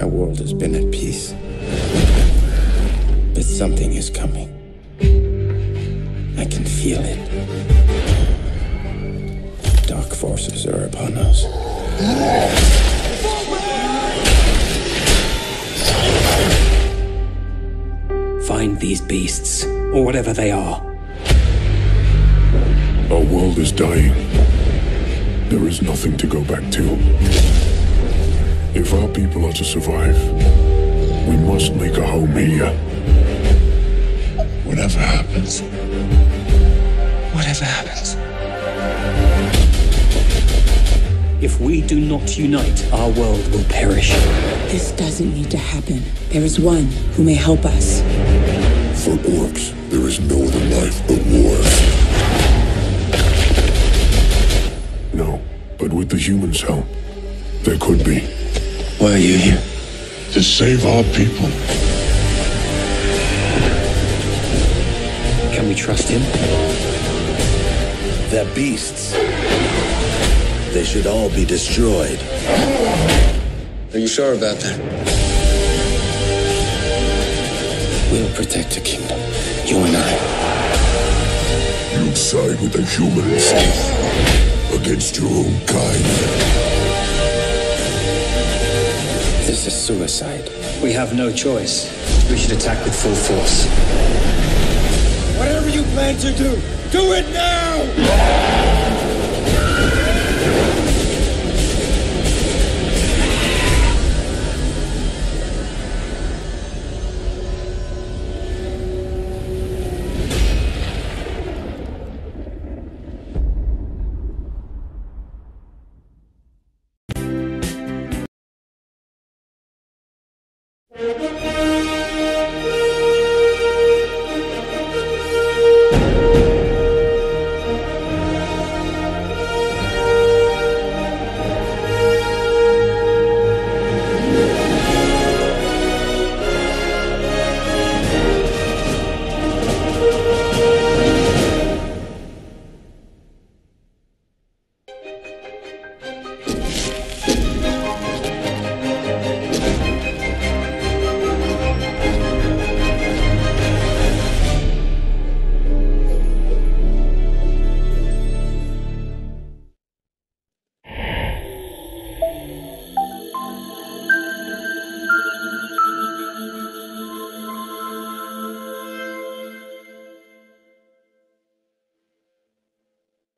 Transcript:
My world has been at peace. But something is coming. I can feel it. Dark forces are upon us. Find these beasts, or whatever they are. Our world is dying. There is nothing to go back to. If our people are to survive, we must make a home here. Whatever happens. Whatever happens. If we do not unite, our world will perish. This doesn't need to happen. There is one who may help us. For orcs, there is no other life but war. No, but with the humans' help, there could be. Why are you here? To save our people. Can we trust him? They're beasts. They should all be destroyed. Are you sure about that? We'll protect the kingdom. You and I. You side with the humans against your own kind. This is suicide. We have no choice. We should attack with full force. Whatever you plan to do, do it now!